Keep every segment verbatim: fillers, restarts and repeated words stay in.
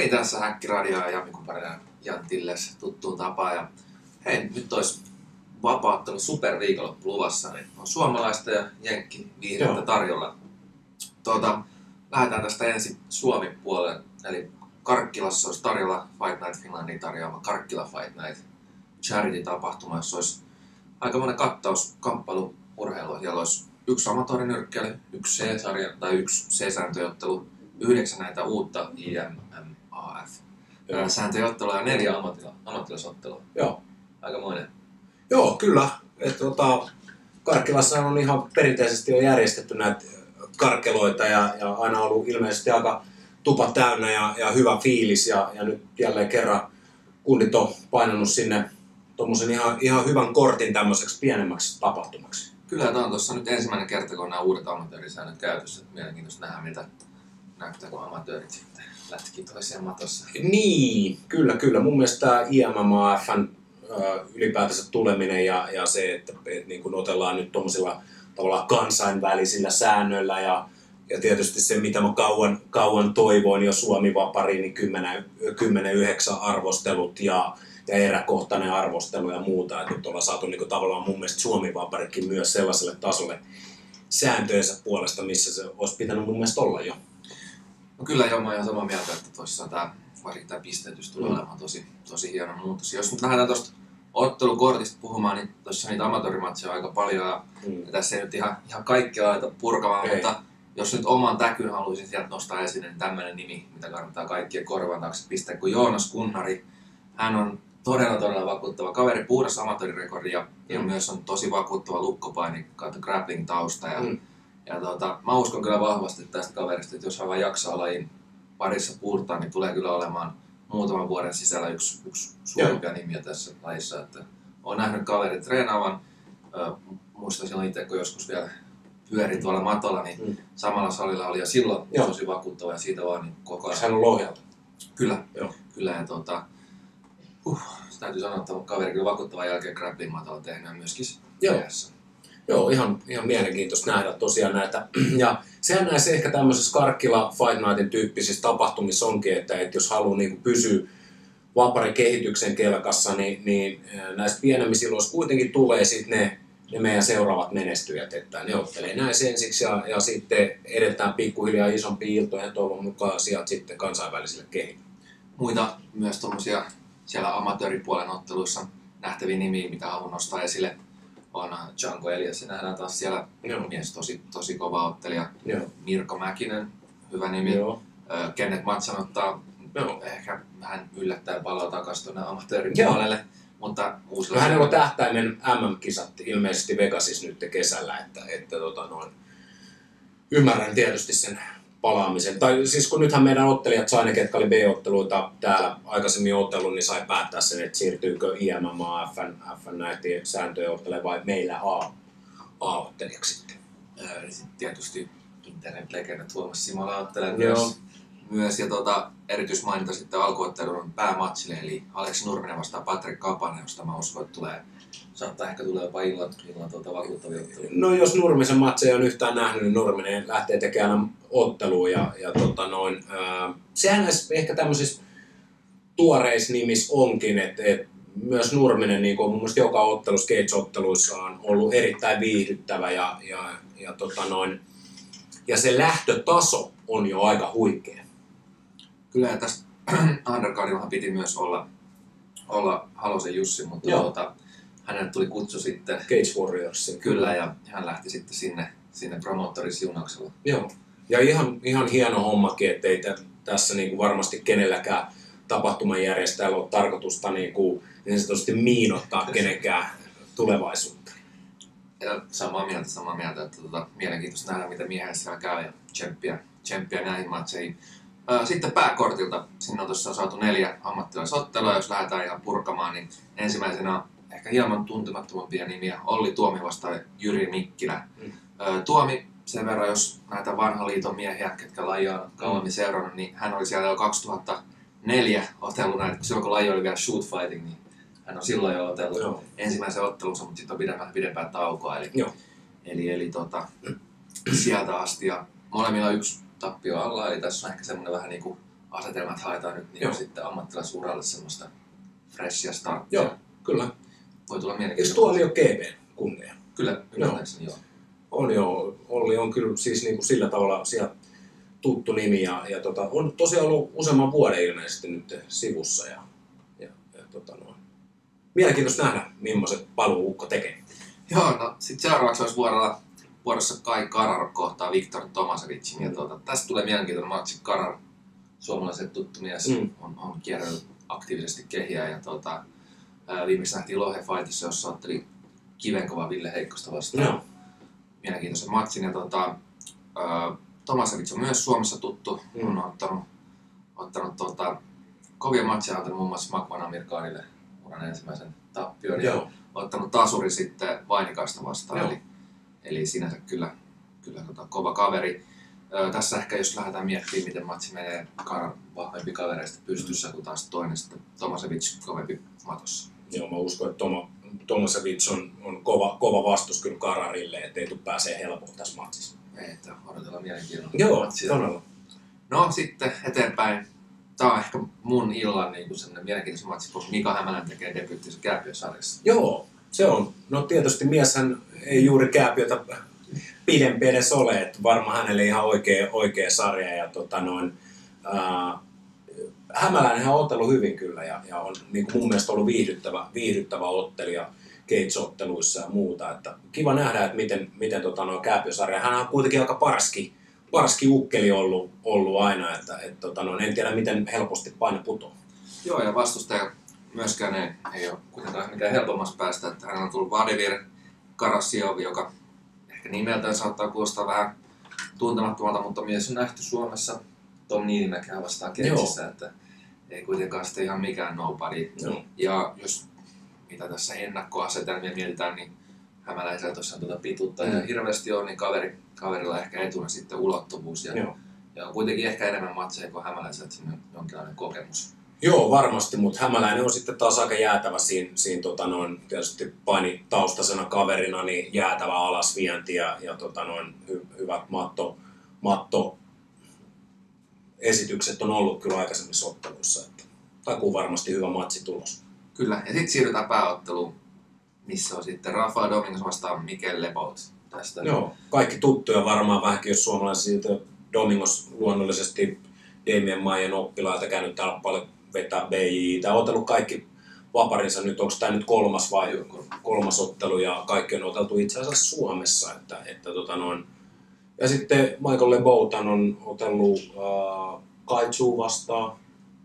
niin, tässä Häkkiradio ja Jami Kuparinen ja Jan Tilles tuttuun tapaan. Ja hei, nyt olisi vapauttelu superviikonloppu luvassa, niin on suomalaista ja jenkkiviihdettä tarjolla. Tuota, lähdetään tästä ensin Suomen puolelle, eli Karkkilassa olisi tarjolla Fight Night Finlandin tarjoama Karkkila Fight Night charity-tapahtuma, jossa olisi aika monen kattaus kamppailu-urheilua. Siellä olisi yksi amatöörinyrkkeily, yksi C-sarja tai yksi C-sääntöjottelu, yhdeksän näitä uutta I M M A F. Sääntöjottelua ja neljä ammattila, ammattilaisottelua. Joo. Aikamoinen. Joo, kyllä. Et, tota, Karkkilassa on ihan perinteisesti jo järjestetty näitä karkkeloita ja, ja aina ollut ilmeisesti aika tupa täynnä ja, ja hyvä fiilis. Ja, ja nyt jälleen kerran kundit on painanut sinne tommosen ihan, ihan hyvän kortin tämmöiseksi pienemmäksi tapahtumaksi. Kyllä, tämä on tuossa nyt ensimmäinen kerta, kun on nämä uudet amatöörisäännöt käytössä. Mielenkiintoista nähdä, mitä näyttää, kun amatöörit sitten lätkii toiseen matossa. Niin, kyllä, kyllä. Mun mielestä tämä I M M A F:n ylipäätänsä tuleminen ja, ja se, että et, niin kun otellaan nyt tuommoisilla tavallaan kansainvälisillä säännöillä ja, ja tietysti se, mitä mä kauan, kauan toivoin jo Suomi-vapariin, niin kymmenen yhdeksän arvostelut ja, ja eräkohtainen arvostelu ja muuta. Et nyt ollaan saatu niin kun, tavallaan mun mielestä Suomi-vaparikin myös sellaiselle tasolle sääntöjensä puolesta, missä se olisi pitänyt mun mielestä olla jo. No kyllä joo, mä oon ihan samaa mieltä, että tuossa tämä varsinkin pisteytys tulee mm. olemaan tosi, tosi hieno muutos. Jos nyt lähdetään tuosta ottelukortista puhumaan, niin tuossa niitä amatöörimatseja on aika paljon ja, mm. ja tässä ei nyt ihan, ihan kaikkea laita purkamaan, ei. Mutta jos nyt oman täkyn haluaisin sieltä nostaa esille, niin tämmöinen nimi, mitä kannattaa kaikkien korvan taakse pistää, kuin Joonas Kunnari. Hän on todella todella vakuuttava kaveri, puhdas amatöörirekordi ja, mm. ja myös on tosi vakuuttava lukkopaini kautta grappling tausta. Ja, mm. ja tota, mä uskon kyllä vahvasti tästä kaverista, että jos hän vaan jaksaa lajin parissa puurtaa, niin tulee kyllä olemaan muutaman vuoden sisällä yksi, yksi suurimpia nimiä tässä lajissa. Että olen nähnyt kaverit treenaavan. Muistan silloin itse, kun joskus vielä pyörin tuolla matolla, niin mm. samalla salilla oli jo silloin Joo. tosi vakuuttava ja siitä vaan niin koko ajan. Hän on Lohjalta. Kyllä, Joo. kyllä. Ja tuota, uh, täytyy sanoa, että kaveri kyllä vakuuttavan jälkeen grappling matolla tehnyt myöskin perässä. Joo, ihan, ihan mielenkiintoista nähdä tosiaan näitä. Ja sehän näissä ehkä tämmöisessä Karkkila Fight Nightin tyyppisissä tapahtumissa onkin, että, että jos haluaa niin kuin pysyä vaparin kehityksen kelkassa, niin, niin näissä pienemmissä iloissa kuitenkin tulee sitten ne, ne meidän seuraavat menestyjät, että ne ottelee näissä ensiksi ja, ja sitten edetään pikkuhiljaa isompia iltoja ja toivon mukaan sieltä sitten kansainvälisille kehittyy. Muita myös tuommoisia siellä amatööripuolen otteluissa nähtäviä nimiä, mitä haluan nostaa esille, on Django Elias, ja nähdään taas siellä Joo. mies, tosi, tosi kova ottelija. Joo. Mirko Mäkinen, hyvä nimi. Joo. Kenneth Matsan ottaa Joo. ehkä vähän yllättäen palaa takaisin tuonne amatööripuolelle. Mutta no, hänellä on tähtäimen M M-kisat ilmeisesti Vegasissa nyt kesällä, että, että tota noin, ymmärrän tietysti sen palaamisen. Tai siis kun nythän meidän ottelijat sai ne, ketkä oli B-otteluita täällä aikaisemmin otellut, niin sai päättää sen, että siirtyykö I M M A F:n, F:n näiden sääntöjen ottelemaan vai meillä A, A-ottelijaksi sitten. Ja sitten tietysti internet-legendat Tuomas Simola ottelee myös. myös. Ja tuota, erityismaininta sitten alkuottelun päämatsille, eli Aleksi Nurminen vastaan Patrik Kapanen, josta mä uskon, että tulee, saattaa ehkä tulee jopa illan, illan tuota vakuuttavia otteluja. No jos Nurmisen matseja on yhtään nähnyt, niin Nurminen lähtee tekemään otteluun. Ja, ja tota noin, ää, sehän näissä ehkä tämmöisissä tuoreissa nimissä onkin, että et myös Nurminen niin kuin mun mielestä joka ottelussa, Cage-otteluissa on ollut erittäin viihdyttävä ja, ja, ja, tota noin, ja se lähtötaso on jo aika huikea. Kyllä, ja tästä undercardillahan piti myös olla, olla Halosen Jussi, mutta tuota, hänelle tuli kutsu sitten Cage Warriorsin. Kyllä, ja hän lähti sitten sinne, sinne promoottorin siunauksella. Joo, ja ihan, ihan hieno hommakin, ettei t- tässä niinku varmasti kenelläkään tapahtumanjärjestäjällä ole tarkoitusta niinku, niin sanotusti miinottaa kenenkään tulevaisuutta. Ja samaa mieltä, samaa mieltä, että tuota, mielenkiintoista nähdä, mitä miehen siellä käy ja tsemppiä, tsemppiä näihin matseihin. Sitten pääkortilta, sinne on tuossa saatu neljä ammattilaisottelua, jos lähdetään ihan purkamaan, niin ensimmäisenä on ehkä hieman tuntemattomampia nimiä, Olli Tuomi vastaan Jyri Mikkilä. Mm. Tuomi, sen verran jos näitä vanhan liiton miehiä, ketkä lajia on kauemmin seurannut, niin hän oli siellä jo kaksituhattaneljä otellut näitä, silloin kun laji oli vielä shoot fighting, niin hän on silloin jo otellut Joo. ensimmäisen ottelunsa, mutta sitten on pidempää, pidempää taukoa, eli, Joo. eli, eli tota, sieltä asti, ja molemmilla yksi tappio alla, eli tässä on ehkä semmoinen vähän niin kuin asetelmat haetaan nyt niin sitten ammattilaisuralle semmoista freshia starttia. Joo, kyllä. Voi tulla mielenkiintoista. Eikö tuo oli jo G P kunnia? Kyllä, ymmärtääkseni joo. On joo. Olli on kyllä siis niin kuin sillä tavalla sieltä tuttu nimi ja, ja tota, on tosiaan ollut useamman vuoden ilmeisesti nyt sivussa. Ja, ja, ja tota no. Mielenkiintoista nähdä, millaiset paluu Ukko tekee. Joo, no sitten seuraavaksi olisi vuorolla, vuorossa Kai Karar kohtaa Viktor Tomasevicin. Mm. Ja tuota, tästä tulee mielenkiintoinen matsi. Karar, suomalaisen tuttu mies, mm. on, on kierrellyt aktiivisesti kehiä. Ja tuota, ää, viimeksi nähtiin Lohe Fightissa, jossa otteli kivenkova Ville Heikkosta vastaan. No. Mielenkiintoisen matsin. Ja tuota, ää, Tomasevic on myös Suomessa tuttu. Mm. On ottanut, ottanut tuota, kovia matseja, ottanut muun muassa Makvan Amirkanille uran ensimmäisen tappion. Ja ottanut tasuri sitten Vainikasta vastaan. Eli, eli sinänsä kyllä, kyllä tota, kova kaveri. Öö, tässä ehkä jos lähdetään miettimään, miten matsi menee, Karan vahvempi kavereista pystyssä, kun taas toinen sitten Tomasevic kovempi matossa. Joo, mä uskon, että Toma, Tomasevic on, on kova, kova vastus kyllä Kararille, ettei tule pääsee helpolla tässä matsissa. Ei, että odotellaan mielenkiinnolla. Joo, todella. No sitten eteenpäin. Tämä on ehkä mun illan niin sellainen mielenkiintoinen matsi, kun Mika Hämälän tekee debyyttinsä Kääpiö-sarjassa. Joo, se on. No tietysti mieshän ei juuri Kääpiötä pidempi edes ole, että varmaan hänelle ihan oikea, oikea sarja. Ja tota noin, ää, Hämäläinen on ottanut hyvin kyllä ja, ja on niin kuin mun mielestä ollut viihdyttävä, viihdyttävä ottelija Gates-otteluissa ja muuta. Että kiva nähdä, että miten, miten tota noin Kääpiö-sarja. Hän on kuitenkin aika parski. Parski ukkeli ollut, ollut aina, että et, tota, no, en tiedä miten helposti paine putoaa. Joo, ja vastustaja myöskään ei, ei ole kuitenkaan mikään helpommassa päästä, että hän on tullut Vladimir Karassiov, joka ehkä nimeltään saattaa kuulostaa vähän tuntemattomalta, mutta mies on nähty Suomessa Tom Niinimäkeä vastaan Ketsissä, että ei kuitenkaan sitten ihan mikään nobody. Joo. Ja jos mitä tässä ennakkoasetelmia mietitään, niin Hämäläisellä tosiaan tuota pituutta mm. ja hirveästi on, niin kaveri, kaverilla ehkä etuna sitten ulottuvuus. Ja, ja on kuitenkin ehkä enemmän matseja kuin Hämäläisellä, että siinä on jonkinlainen kokemus. Joo, varmasti, mutta Hämäläinen on sitten taas aika jäätävä siinä, siinä tota noin, tietysti painitaustasena kaverina, niin jäätävä alasvienti ja, ja tota noin, hy, hyvät matto, matto esitykset on ollut kyllä aikaisemmissa otteluissa. Että takuu varmasti hyvä matsitulos. Kyllä, ja sitten siirrytään pääotteluun, missä on sitten Rafa Domingos vastaan Mikel Lebout. Tästä. Joo, kaikki tuttuja varmaan vähänkin, jos suomalaisia. Domingos luonnollisesti Damien Maien oppilaita käynyt täällä paljon vetää B J I. Tämä on otellut kaikki vaparinsa nyt, onko tämä nyt kolmas vai kolmas ottelu ja kaikki on oteltu itse asiassa Suomessa. Että, että tota noin. Ja sitten Michael Leboutan on otellut äh, Kaitsuu vastaan.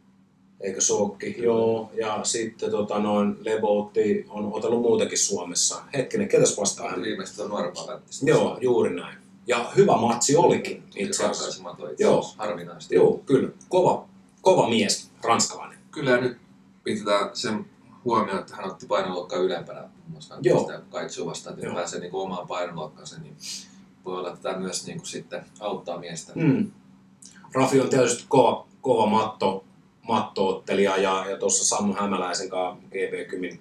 Eikö se ookin? Joo. Ja sitten tota noin, Leboutti on otellut muutenkin Suomessa. Hetkinen, ketäs vastaan hän? Viimeistä on nuorempaa lähtistä. Joo, juuri näin. Ja hyvä matsi olikin itse asiassa. Joo, harvinaisesti. Joo, kyllä. Kova, kova mies, ranskalainen. Kyllä, ja nyt pitää sen huomioon, että hän otti painoluokkaa ylempänä. Muun muassa sitä Kaitsuu vastaan, että pääsee niin omaan painoluokkaansa, niin voi olla, että tämä myös niin kuin sitten auttaa miestä. Mm. Rafi on tietysti kova, kova matto. matto-ottelija ja, ja tuossa Samu Hämäläisen kanssa G P kymmenen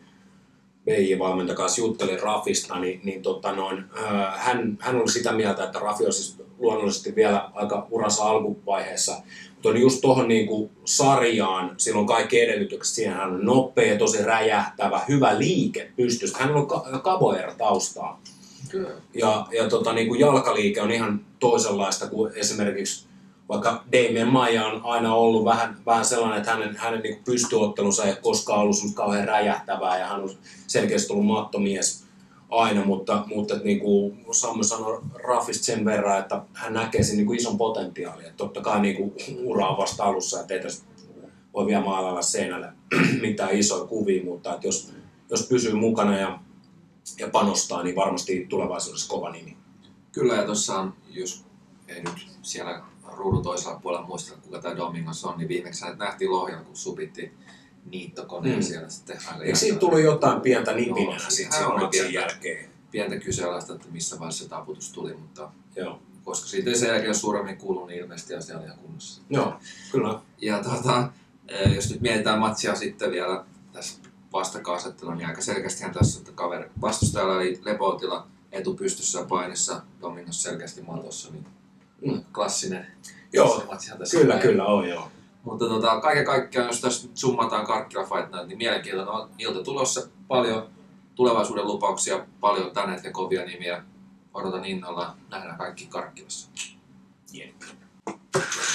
B J-valmentajan kanssa juttelin Rafista, niin, niin tota noin, äh, hän, hän oli sitä mieltä, että Rafi on siis luonnollisesti vielä aika uransa alkuvaiheessa, mutta on just tuohon niinku sarjaan, sillä on kaikki edellytykset siihen, hän on nopea, tosi räjähtävä, hyvä liike pystystä, hän on ka- capoeira-taustaa. Kyllä. Ja, ja tota, niinku jalkaliike on ihan toisenlaista kuin esimerkiksi vaikka Damien Maia on aina ollut vähän, vähän sellainen, että hänen, hänen niin pystyottelunsa ei koskaan ollut kauhean räjähtävää ja hän on selkeästi ollut mattomies aina, mutta, mutta niin kuin Samu sanoi Rafista sen verran, että hän näkee sen niin kuin ison potentiaalin. Että totta kai niin kuin ura on vasta alussa, että ei tästä voi vielä maalailla seinälle mitään isoja kuvia, mutta että jos, jos pysyy mukana ja, ja panostaa, niin varmasti tulevaisuudessa kova nimi. Kyllä, ja tuossa on, jos ei nyt siellä ruudun toisella puolella muistella, kuka tämä Domingos on, niin viimeksi hänet nähtiin Lohjalla, kun supittiin niittokoneen mm. siellä sitten. Eikö siitä tullut jotain pientä nipinää no, sitten sen matsin jälkeen? Pientä kyseenalaista, että missä vaiheessa se taputus tuli, mutta joo. Koska siitä ei sen jälkeen suuremmin kuulunut, niin ilmeisesti asia oli ihan kunnossa. Joo, kyllä. Ja tuota, jos nyt mietitään matsia sitten vielä tässä vastakkainasettelua, niin aika selkeästihän tässä, että kaveri vastustajalla oli Leboutilla etupystyssä ja painissa, Domingos selkeästi matossa, niin mm. klassinen. Joo, kyllä, kyllä on joo. Mutta tota, kaiken kaikkiaan, jos tässä nyt summataan Karkkila Fight Night, niin mielenkiintoinen ilta tulossa. Paljon tulevaisuuden lupauksia, paljon tänne hetken kovia nimiä. Odotan innolla. Nähdään kaikki Karkkilassa. Jep.